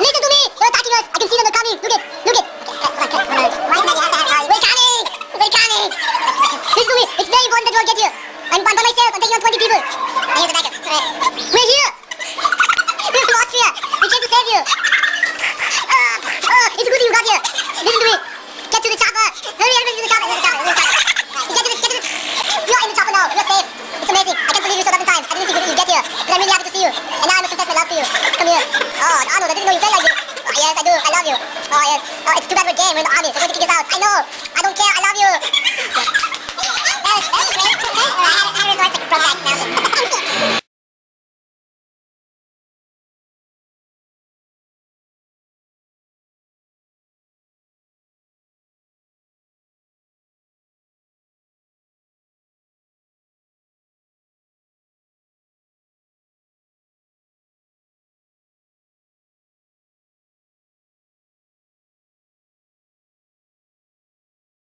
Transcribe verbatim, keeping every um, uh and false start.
Listen to me. They're attacking us. I can see them. They're coming. Look it. Look it. Okay, come on, come on. Why not? We're coming. We're coming. Listen to me. It's very important that you all get here. I'm, I'm by myself. I'm taking on twenty people. I hear the backup. Alright. We're here. We're from Austria. We came to save you. Uh, uh, it's a good thing you got here. Listen to me. Get to the chopper. Hurry, everybody to the chopper. Get to the chopper. Get to the, get to the... You're in the chopper now. You're safe. It's amazing. I can't believe you so double time. I didn't think you'd get here. But I'm really happy to see you. And now I must confess my love to you. Come here. Oh, Arnold, I didn't know you felt like this. Oh, yes, I do. I love you. Oh, yes. Oh, it's too bad we're gay. We're in the army. They're going to kick us out. I know. I don't care. I love you. That was, that was great. I had, I had a resort to project now.